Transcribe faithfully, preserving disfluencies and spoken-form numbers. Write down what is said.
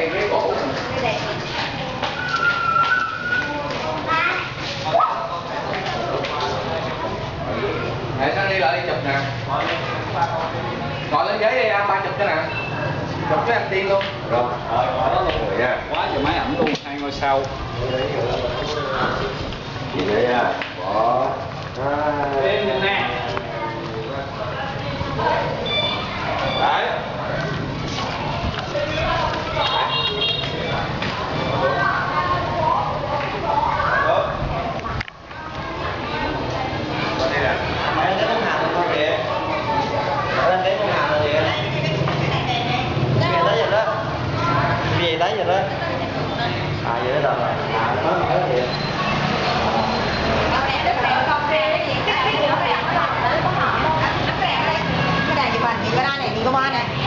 đây ghế gỗ. Để sang đi lại đi chụp nè. Ngồi lên ghế đi anh, ba chụp cái nè. Chụp cái anh Tiên luôn. Rồi, rồi ngồi đó luôn rồi nha. Quá trời máy ảnh luôn, hai ngôi sao. Gì vậy nha? Bỏ. Em nhìn nè. Đấy. Gì đấy vậy đó. À vậy đó rồi. À nó nói thiệt. Cái đàn chụp hình thì có đai này thì có ba nè.